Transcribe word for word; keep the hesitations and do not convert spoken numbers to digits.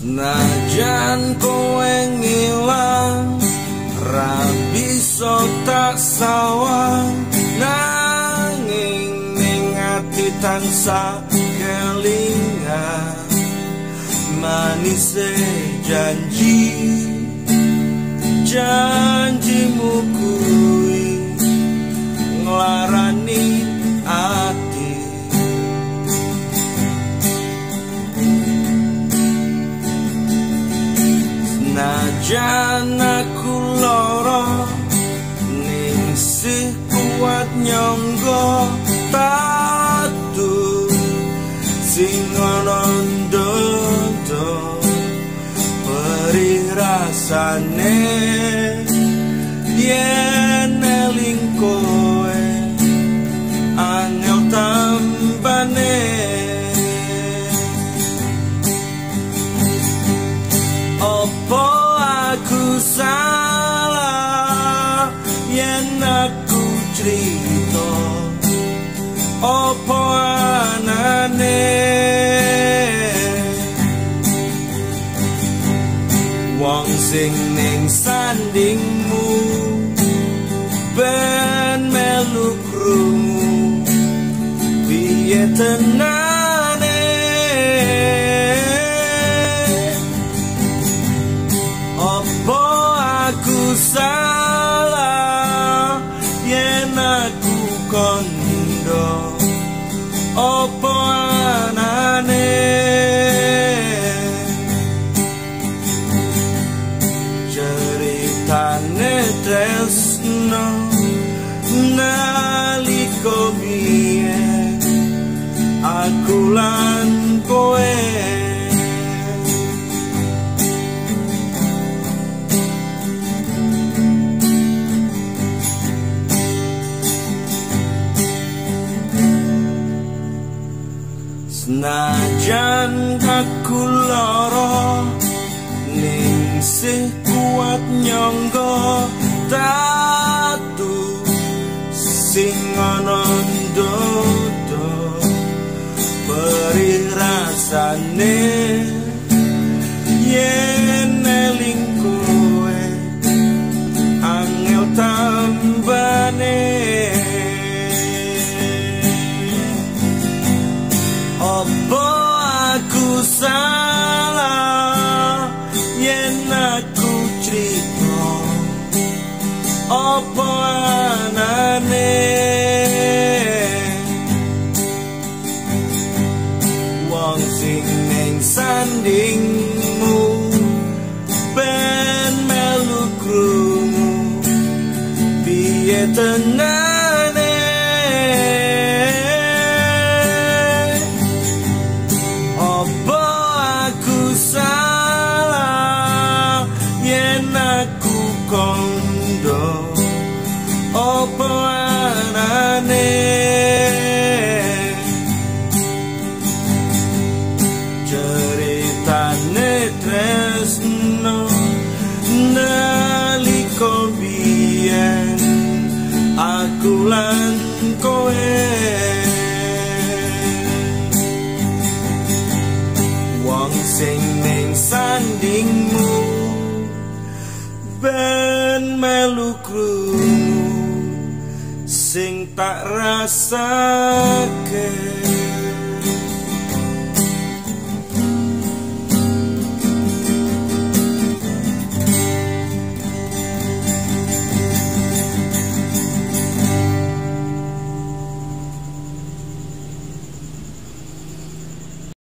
Najan kowe ngilang ra bisa tak sawang, nanging ning ati tansah kelingan manise janji. Janjimu kuwi nglarani ati. Najan aku lara ning sih kuat nyangga tatu sing ana ndodo perih rasane yen eling kowe angel tambane. Opo aku salah yen aku crito, opo anane wong sing ning sandingmu ben melu krungu piye tenane. Opo aku salah yen aku kondo, opo anane ceritane tresno naliko biyen aku lan kowe. Najan aku lara ning sih kuat nyangga tatu sing ana ndodo perih rasane yen eling kowe angel tambane. Opo aku salah yen aku crito, opo anane wong sing ning sandingmu ben melu krungu piye tenane. Opo aku salah yen aku kondo, opo anane ceritane tresno naliko biyen aku lan kowe. Wong sing ning sandingmu ben melu krungu sing tak rasake.